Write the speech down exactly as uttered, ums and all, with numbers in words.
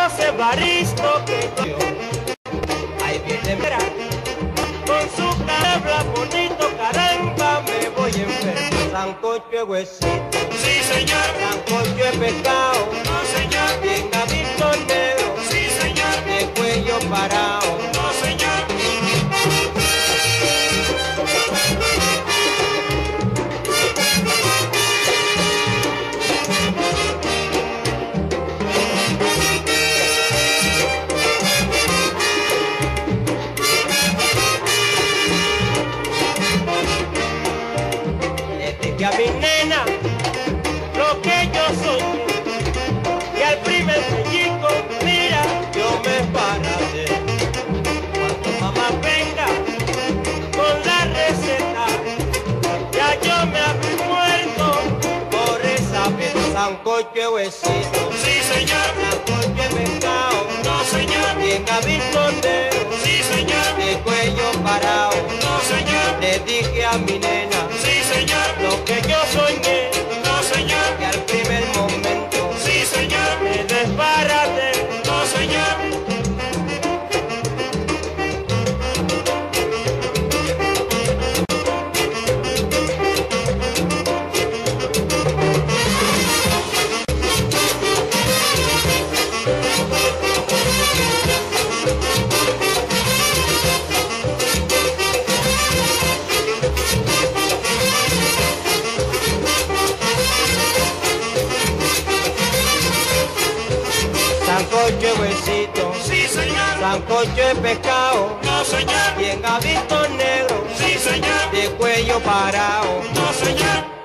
José Baristo que yo. Ahí viene mira, con su cabra bonito, caramba, me voy enfermo. Sancocho de huesito, Sí, señor. sancocho de pescado, No, señor. bien gavito negro, Sí, señor. de cuello parado. No, señor. Le dije a mi nena lo que yo soy, y al primer pellizco, mira, yo me pararé. Cuando mamá venga con la receta, ya yo me habría muerto por esa vez. Sancocho de huesito, Sí, señor. sancocho de pescado, No, señor. bien gavito negro, Sí, señor. de cuello parado. No, señor. Le dije a mi nena Sí, señor. lo que yo soñé, No, señor. y al primer momento Sí, señor. me desbaraté. No, señor. Sancocho de huesito, Sí, señor. sancocho de pescado, No, señor. bien gavito negro, Sí, señor. de cuello parado. No, señor.